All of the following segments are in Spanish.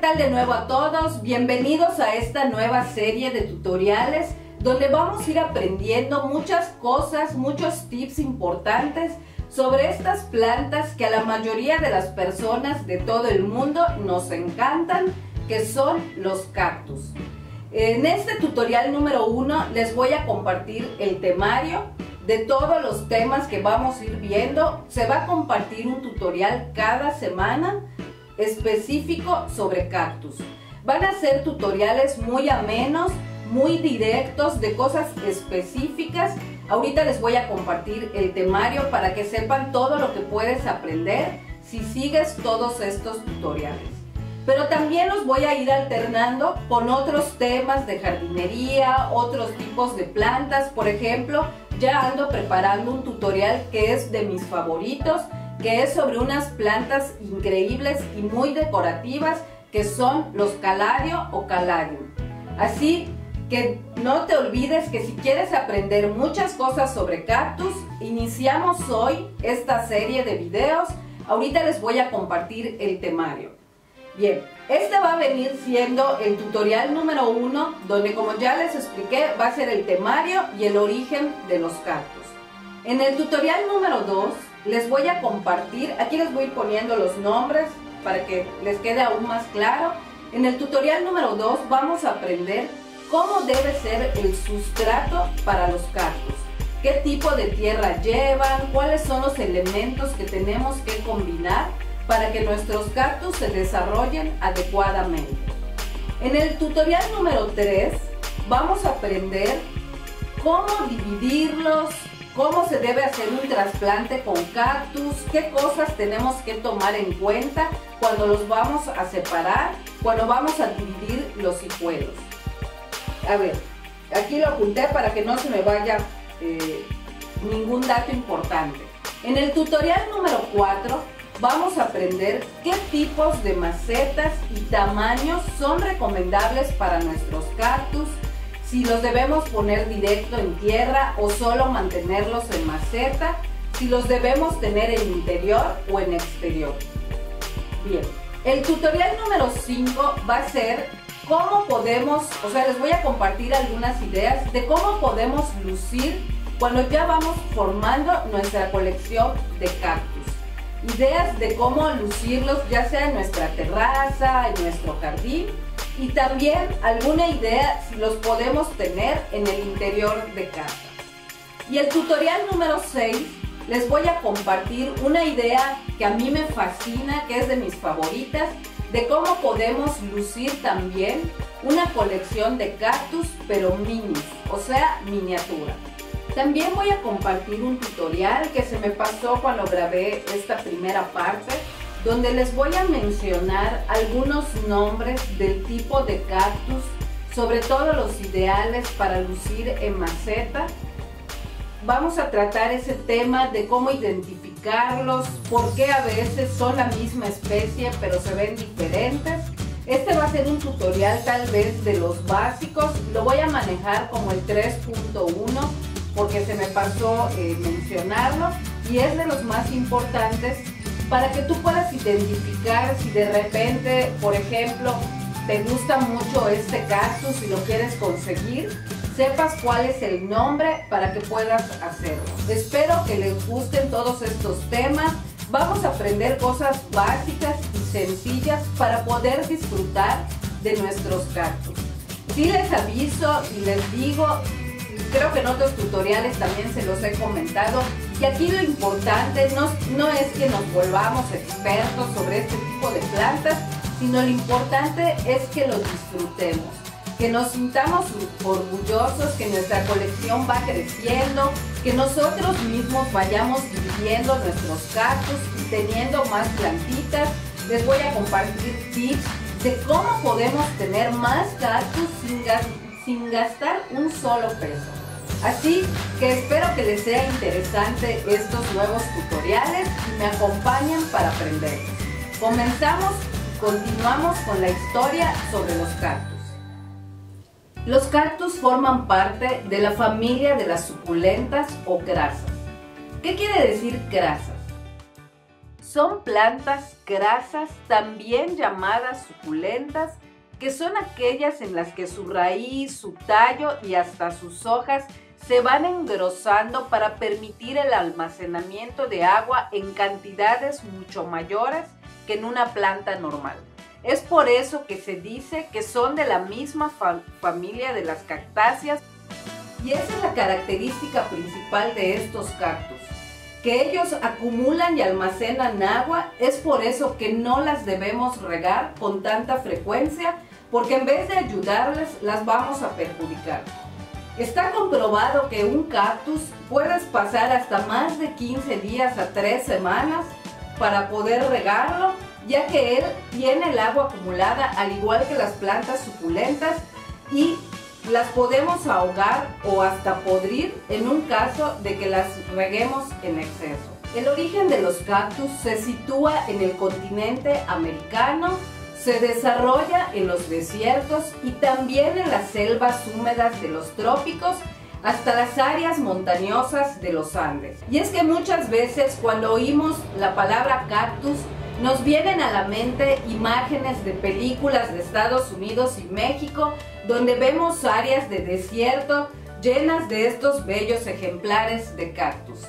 tal de nuevo a todos? Bienvenidos a esta nueva serie de tutoriales donde vamos a ir aprendiendo muchas cosas, muchos tips importantes sobre estas plantas que a la mayoría de las personas de todo el mundo nos encantan, que son los cactus. En este tutorial número 1 les voy a compartir el temario de todos los temas que vamos a ir viendo. Se va a compartir un tutorial cada semana específico sobre cactus. Van a ser tutoriales muy amenos, muy directos, de cosas específicas. Ahorita les voy a compartir el temario para que sepan todo lo que puedes aprender si sigues todos estos tutoriales. Pero también los voy a ir alternando con otros temas de jardinería, otros tipos de plantas. Por ejemplo, ya ando preparando un tutorial que es de mis favoritos, que es sobre unas plantas increíbles y muy decorativas que son los calario o calarium. Así que no te olvides que si quieres aprender muchas cosas sobre cactus, iniciamos hoy esta serie de videos. Ahorita les voy a compartir el temario. Bien, este va a venir siendo el tutorial número 1, donde, como ya les expliqué, va a ser el temario y el origen de los cactus. En el tutorial número 2 les voy a compartir, aquí les voy a ir poniendo los nombres para que les quede aún más claro. En el tutorial número 2 vamos a aprender cómo debe ser el sustrato para los cactus, qué tipo de tierra llevan, cuáles son los elementos que tenemos que combinar para que nuestros cactus se desarrollen adecuadamente. En el tutorial número 3 vamos a aprender cómo dividirlos, cómo se debe hacer un trasplante con cactus, qué cosas tenemos que tomar en cuenta cuando los vamos a separar, cuando vamos a dividir los hijuelos. A ver, aquí lo apunté para que no se me vaya ningún dato importante. En el tutorial número 4 vamos a aprender qué tipos de macetas y tamaños son recomendables para nuestros cactus, si los debemos poner directo en tierra o solo mantenerlos en maceta, si los debemos tener en interior o en exterior. Bien, el tutorial número 5 va a ser cómo podemos, les voy a compartir algunas ideas de cómo podemos lucir cuando ya vamos formando nuestra colección de cactus. Ideas de cómo lucirlos, ya sea en nuestra terraza, en nuestro jardín, y también alguna idea si los podemos tener en el interior de casa. Y el tutorial número 6 les voy a compartir una idea que a mí me fascina, que es de mis favoritas, de cómo podemos lucir también una colección de cactus, pero minis, o sea, miniatura. También voy a compartir un tutorial que se me pasó cuando grabé esta primera parte, donde les voy a mencionar algunos nombres del tipo de cactus, sobre todo los ideales para lucir en maceta. Vamos a tratar ese tema de cómo identificarlos, por qué a veces son la misma especie pero se ven diferentes. Este va a ser un tutorial tal vez de los básicos, lo voy a manejar como el 3.1 porque se me pasó mencionarlo, y es de los más importantes para que tú puedas identificar si de repente, por ejemplo, te gusta mucho este cactus y lo quieres conseguir, sepas cuál es el nombre para que puedas hacerlo. Espero que les gusten todos estos temas. Vamos a aprender cosas básicas y sencillas para poder disfrutar de nuestros cactus. Sí les aviso y les digo, creo que en otros tutoriales también se los he comentado, y aquí lo importante no es que nos volvamos expertos sobre este tipo de plantas, sino lo importante es que lo disfrutemos, que nos sintamos orgullosos, que nuestra colección va creciendo, que nosotros mismos vayamos viviendo nuestros cactus y teniendo más plantitas. Les voy a compartir tips de cómo podemos tener más cactus sin gastar un solo peso. Así que espero que les sea interesante estos nuevos tutoriales y me acompañen para aprender. Continuamos con la historia sobre los cactus. Los cactus forman parte de la familia de las suculentas o grasas. ¿Qué quiere decir grasas? Son plantas grasas, también llamadas suculentas, que son aquellas en las que su raíz, su tallo y hasta sus hojas se van engrosando para permitir el almacenamiento de agua en cantidades mucho mayores que en una planta normal. Es por eso que se dice que son de la misma familia de las cactáceas, y esa es la característica principal de estos cactus, que ellos acumulan y almacenan agua. Es por eso que no las debemos regar con tanta frecuencia, porque en vez de ayudarles, las vamos a perjudicar. Está comprobado que un cactus puedes pasar hasta más de 15 días a 3 semanas para poder regarlo, ya que él tiene el agua acumulada al igual que las plantas suculentas, y las podemos ahogar o hasta podrir en un caso de que las reguemos en exceso. El origen de los cactus se sitúa en el continente americano, se desarrolla en los desiertos y también en las selvas húmedas de los trópicos, hasta las áreas montañosas de los Andes. Y es que muchas veces cuando oímos la palabra cactus, nos vienen a la mente imágenes de películas de Estados Unidos y México, donde vemos áreas de desierto llenas de estos bellos ejemplares de cactus.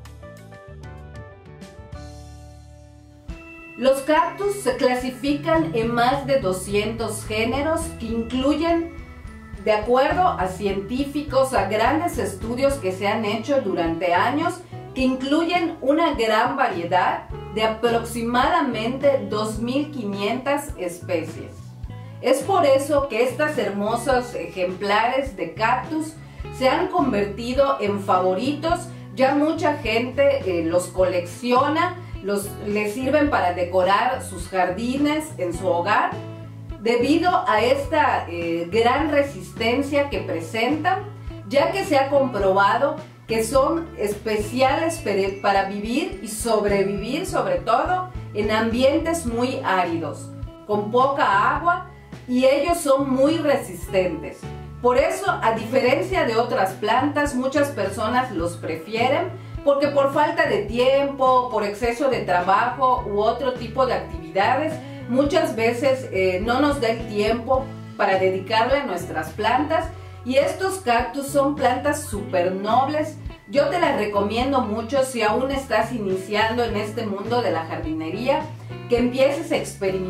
Los cactus se clasifican en más de 200 géneros que incluyen, de acuerdo a científicos, a grandes estudios que se han hecho durante años, que incluyen una gran variedad de aproximadamente 2.500 especies. Es por eso que estos hermosos ejemplares de cactus se han convertido en favoritos. Ya mucha gente los colecciona, les sirven para decorar sus jardines en su hogar, debido a esta gran resistencia que presentan, ya que se ha comprobado que son especiales para vivir y sobrevivir, sobre todo en ambientes muy áridos, con poca agua, y ellos son muy resistentes. Por eso, a diferencia de otras plantas, muchas personas los prefieren, porque por falta de tiempo, por exceso de trabajo u otro tipo de actividades, muchas veces no nos da el tiempo para dedicarle a nuestras plantas. Y estos cactus son plantas súper nobles. Yo te las recomiendo mucho si aún estás iniciando en este mundo de la jardinería, que empieces a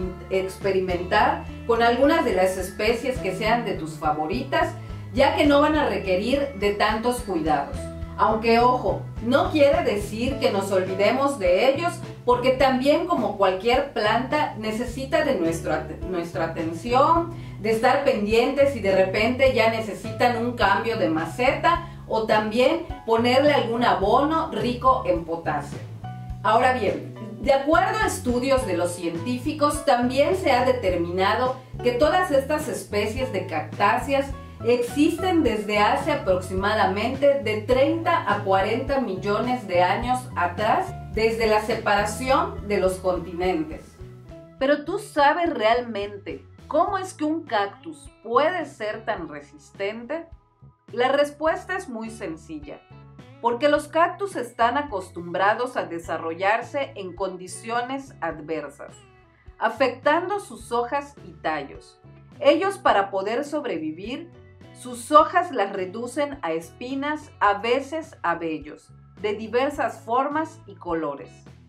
experimentar con algunas de las especies que sean de tus favoritas, ya que no van a requerir de tantos cuidados. Aunque ojo, no quiere decir que nos olvidemos de ellos, porque también, como cualquier planta, necesita de nuestra atención, de estar pendientes si de repente ya necesitan un cambio de maceta, o también ponerle algún abono rico en potasio. Ahora bien, de acuerdo a estudios de los científicos, también se ha determinado que todas estas especies de cactáceas existen desde hace aproximadamente de 30 a 40 millones de años atrás, desde la separación de los continentes. Pero ¿tú sabes realmente cómo es que un cactus puede ser tan resistente? La respuesta es muy sencilla, porque los cactus están acostumbrados a desarrollarse en condiciones adversas, afectando sus hojas y tallos. Ellos, para poder sobrevivir, sus hojas las reducen a espinas, a veces a vellos, de diversas formas y colores.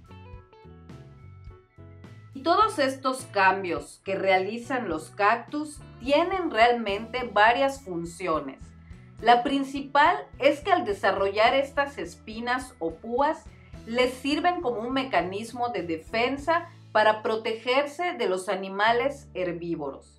Y todos estos cambios que realizan los cactus tienen realmente varias funciones. La principal es que al desarrollar estas espinas o púas, les sirven como un mecanismo de defensa para protegerse de los animales herbívoros.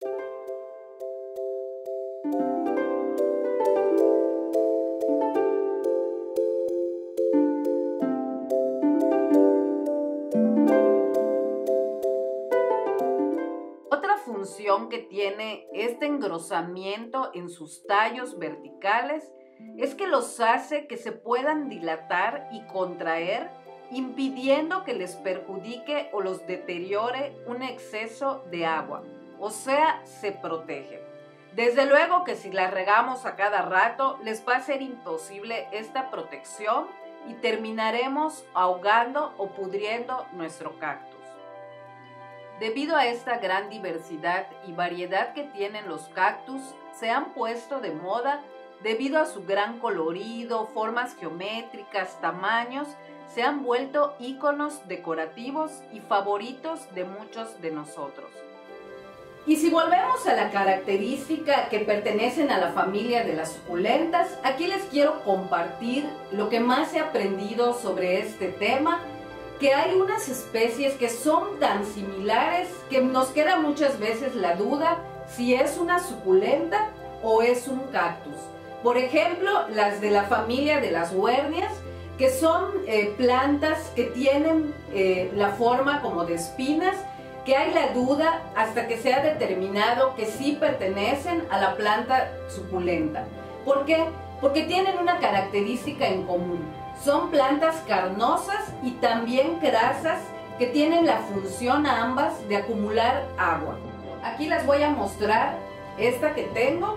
Función que tiene este engrosamiento en sus tallos verticales es que los hace que se puedan dilatar y contraer, impidiendo que les perjudique o los deteriore un exceso de agua, o sea, se protegen. Desde luego que si las regamos a cada rato, les va a ser imposible esta protección, y terminaremos ahogando o pudriendo nuestro cactus. Debido a esta gran diversidad y variedad que tienen los cactus, se han puesto de moda debido a su gran colorido, formas geométricas, tamaños, se han vuelto íconos decorativos y favoritos de muchos de nosotros. Y si volvemos a la característica que pertenecen a la familia de las suculentas, aquí les quiero compartir lo que más he aprendido sobre este tema, que hay unas especies que son tan similares que nos queda muchas veces la duda si es una suculenta o es un cactus. Por ejemplo, las de la familia de las huernias, que son plantas que tienen la forma como de espinas, que hay la duda hasta que se ha determinado que sí pertenecen a la planta suculenta. ¿Por qué? Porque tienen una característica en común. Son plantas carnosas y también grasas que tienen la función ambas de acumular agua. Aquí les voy a mostrar esta que tengo.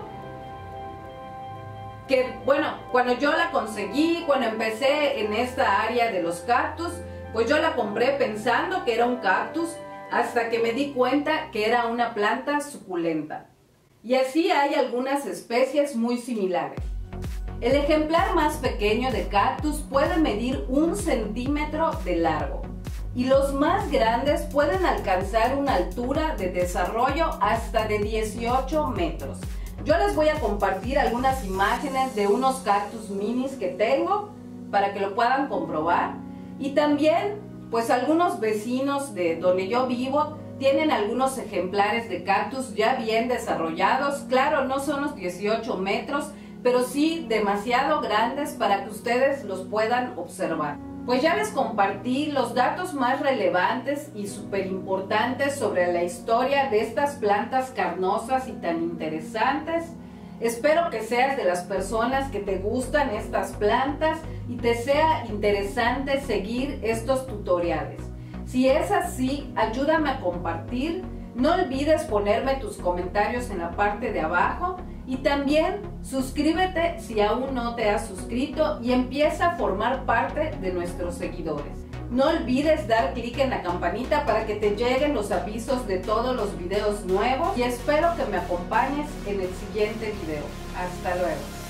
Que bueno, cuando yo la conseguí, cuando empecé en esta área de los cactus, pues yo la compré pensando que era un cactus, hasta que me di cuenta que era una planta suculenta. Y así hay algunas especies muy similares. El ejemplar más pequeño de cactus puede medir 1 centímetro de largo y los más grandes pueden alcanzar una altura de desarrollo hasta de 18 metros. Yo les voy a compartir algunas imágenes de unos cactus minis que tengo para que lo puedan comprobar. Y también, pues algunos vecinos de donde yo vivo tienen algunos ejemplares de cactus ya bien desarrollados. Claro, no son los 18 metros, pero sí demasiado grandes para que ustedes los puedan observar. Pues ya les compartí los datos más relevantes y súper importantes sobre la historia de estas plantas carnosas y tan interesantes. Espero que seas de las personas que te gustan estas plantas y te sea interesante seguir estos tutoriales. Si es así, ayúdame a compartir. No olvides ponerme tus comentarios en la parte de abajo y también suscríbete si aún no te has suscrito y empieza a formar parte de nuestros seguidores. No olvides dar clic en la campanita para que te lleguen los avisos de todos los videos nuevos y espero que me acompañes en el siguiente video. Hasta luego.